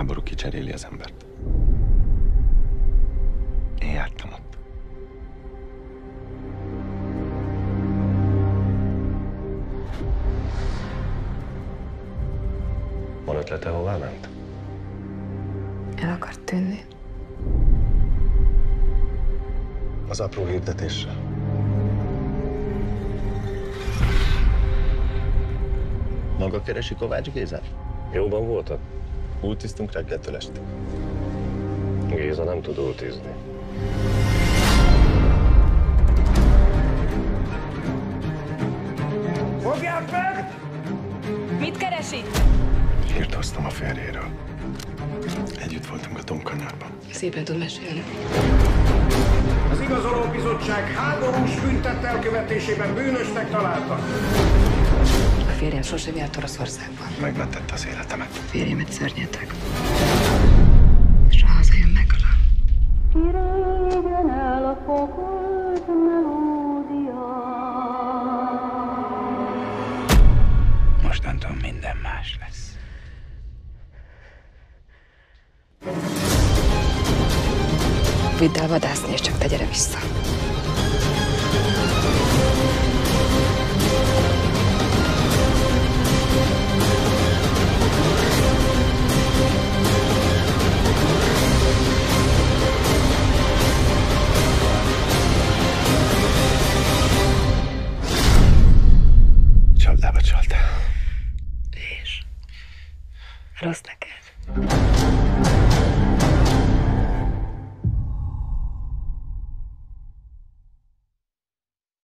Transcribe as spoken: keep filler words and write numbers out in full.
háború kicseréli az embert. Én jártam ott. Van ötlete, hová ment? El akart tűnni. Az apró hirdetésre. Maga keresi Kovács Gézát? Jóban voltak? Ultiztunk reggeltől estig. Géza nem tud ultizni. Fogják meg! Mit keresi? Hírt hoztam a férjéről. Együtt voltunk a Tomkanyarban. Szépen tud mesélni. Az igazolóbizottság háborús büntet elkövetésében bűnösnek találta. A férjem sosem járt Oroszországban. Megmentette az életemet. A férjemet szörnyetek. És ha hazajön, megölöm. Régen elfogolt melódia. Mostantól minden más lesz. Vidd el vadászni, és csak te gyere vissza.